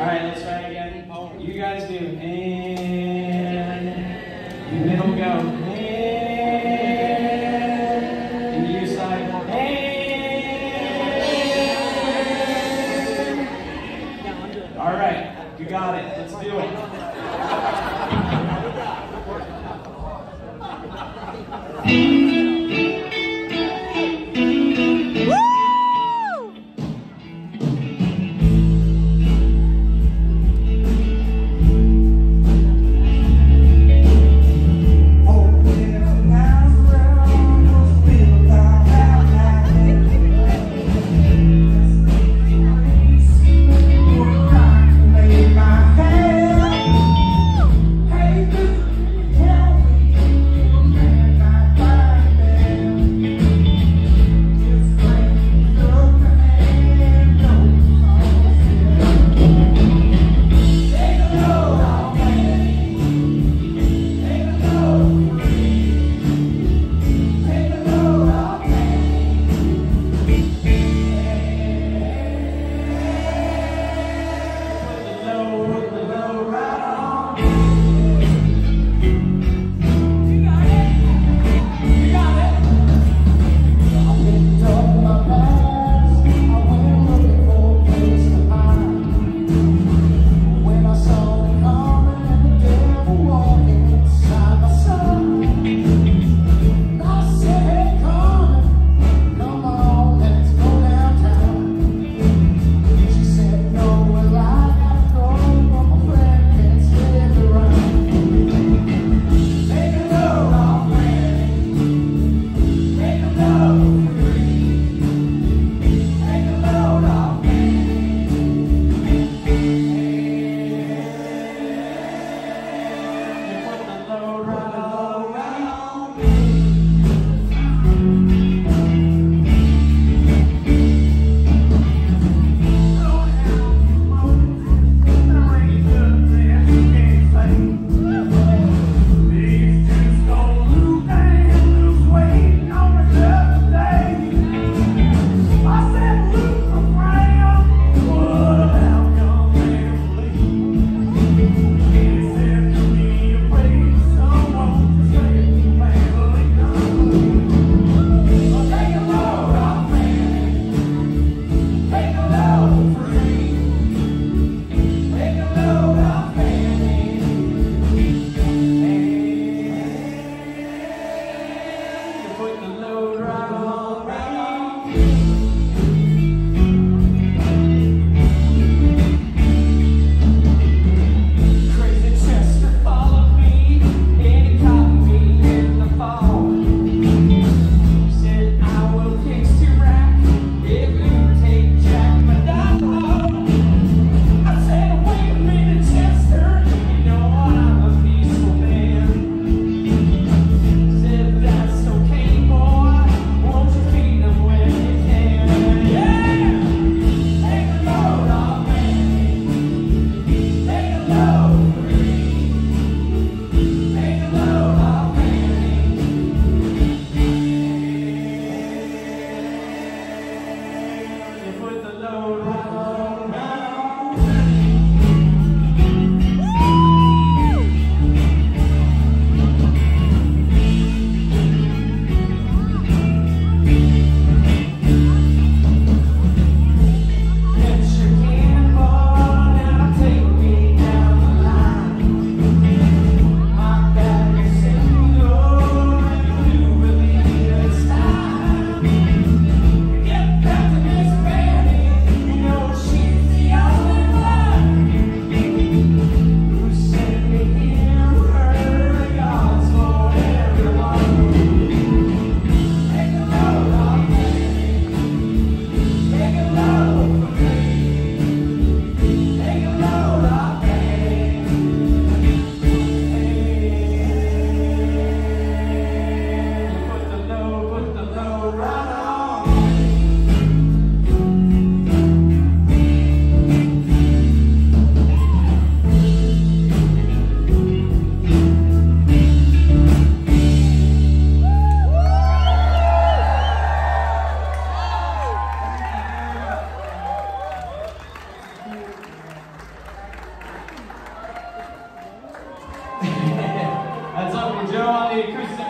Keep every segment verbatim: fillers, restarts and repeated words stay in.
right, let's try again. You guys do. And the middle go. And and you side. And all right, you got it. Let's do it. Hey,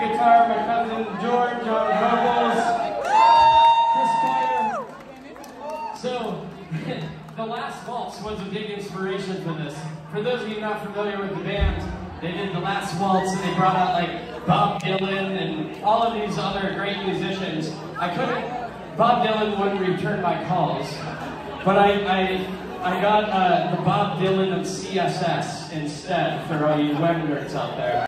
guitar, my cousin George on vocals, Chris Boyer. So, The Last Waltz was a big inspiration for this. For those of you not familiar with the band, they did The Last Waltz and they brought out like Bob Dylan and all of these other great musicians. I couldn't, Bob Dylan wouldn't return my calls, but I, I, I got uh, the Bob Dylan of C S S instead for all you web nerds out there.